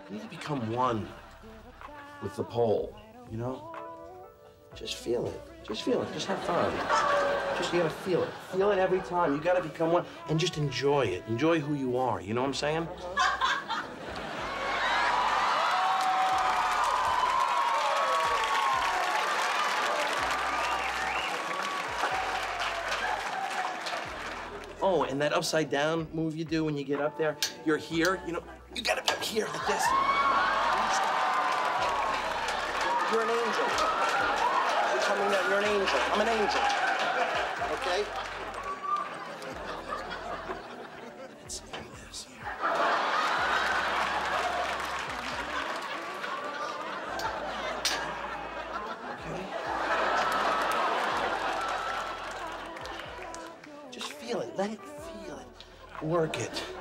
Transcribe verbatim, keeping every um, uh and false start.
You need to become one with the pole, you know? Just feel it. Just feel it. Just have fun. Just, you gotta feel it. Feel it every time. You gotta become one and just enjoy it. Enjoy who you are. You know what I'm saying? Oh, and that upside down move you do when you get up there, you're here, you know, you gotta be up here like this. You're an angel. You're coming down, you're an angel. I'm an angel. Okay? Let's do this here. Okay? Just feel it. Let it feel it. Work it.